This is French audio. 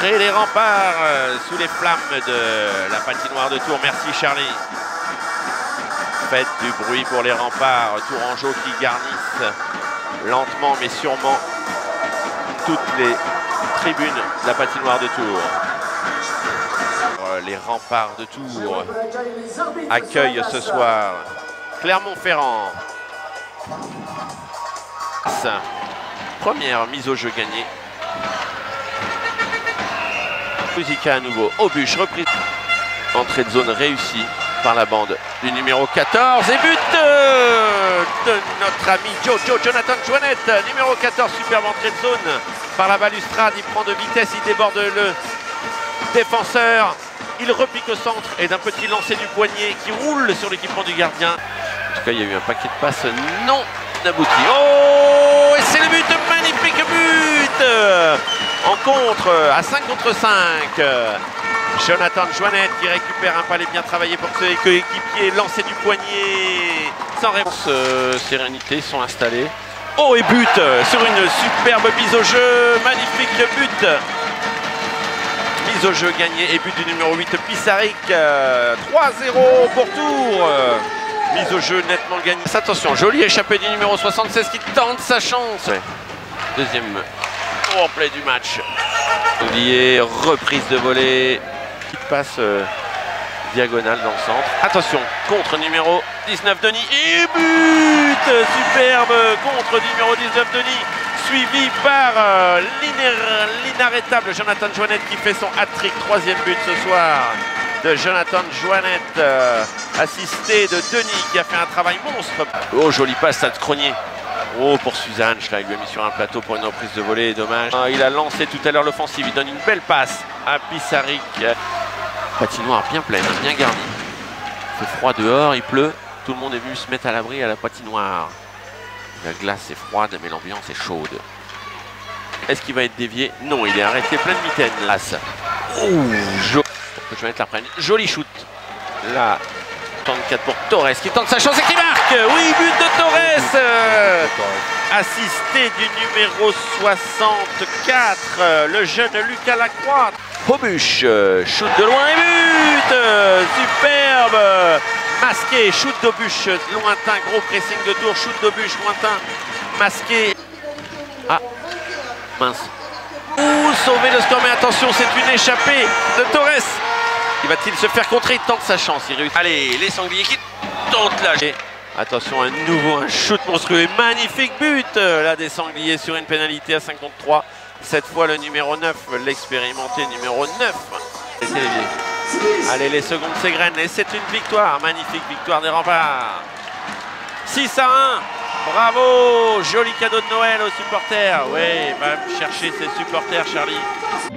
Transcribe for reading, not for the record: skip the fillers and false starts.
et les remparts sous les flammes de la patinoire de Tours. Merci Charlie. Faites du bruit pour les remparts tourangeaux qui garnissent lentement mais sûrement toutes les tribunes de la patinoire de Tours. Les remparts de Tours accueillent ce soir Clermont-Ferrand. Première mise au jeu gagnée. Musica à nouveau. Aubuche, reprise. Entrée de zone réussie par la bande du numéro 14. Et but de notre ami Jonathan Joannette. Numéro 14, superbe entrée de zone par la balustrade. Il prend de vitesse, il déborde le défenseur. Il repique au centre et d'un petit lancer du poignet qui roule sur l'équipement du gardien. En tout cas, il y a eu un paquet de passes non abouti. Oh, et c'est le but, magnifique but en contre, à 5 contre 5. Jonathan Joannette qui récupère un palais bien travaillé pour ses coéquipiers, lancé du poignet. Sans réponse, sérénité, sont installés. Oh, et but sur une superbe mise au jeu, magnifique but. Mise au jeu gagnée et but du numéro 8, Pissaric. 3-0 pour Tours. Mise au jeu nettement gagnée. Attention, joli échappé du numéro 76 qui tente sa chance. Ouais. Deuxième replay du match. Oublié, reprise de volée. Petite passe diagonale dans le centre. Attention, contre numéro 19 Denis. Et but superbe contre numéro 19 Denis. Suivi par l'inarrêtable Jonathan Joannette qui fait son hat-trick. Troisième but ce soir de Jonathan Joannette, assisté de Denis qui a fait un travail monstre. Oh, jolie passe à Cronier. Oh, pour Suzanne, il lui a mis sur un plateau pour une reprise de volée, dommage. Il a lancé tout à l'heure l'offensive, il donne une belle passe à Pissaric. Patinoire bien pleine, bien garnie. Il fait froid dehors, il pleut. Tout le monde est venu se mettre à l'abri à la patinoire. La glace est froide, mais l'ambiance est chaude. Est-ce qu'il va être dévié? Non, il est arrêté plein de mitaines. Oh, je vais mettre la prenne. Joli shoot. Là, 34 pour Torres qui tente sa chance et qui marque. Oui, but de Torres. Assisté du numéro 64, le jeune Lucas Lacroix. Aubuche, shoot de loin et but. Superbe. Masqué, shoot d'Aubuche, lointain, gros pressing de Tours, shoot d'Aubuche, lointain, masqué. Ah, mince. Ouh, sauver le score, mais attention, c'est une échappée de Torres. Va-t-il se faire contrer? Il tente sa chance, il réussit. Allez, les sangliers qui tentent là. Attention, à nouveau un shoot monstrueux, magnifique but là des sangliers sur une pénalité à 5 contre 3. Cette fois le numéro 9, l'expérimenté numéro 9. Allez, les secondes s'égrènent et c'est une victoire, magnifique victoire des remparts. 6-1, bravo, joli cadeau de Noël aux supporters. Oui, va chercher ses supporters, Charlie.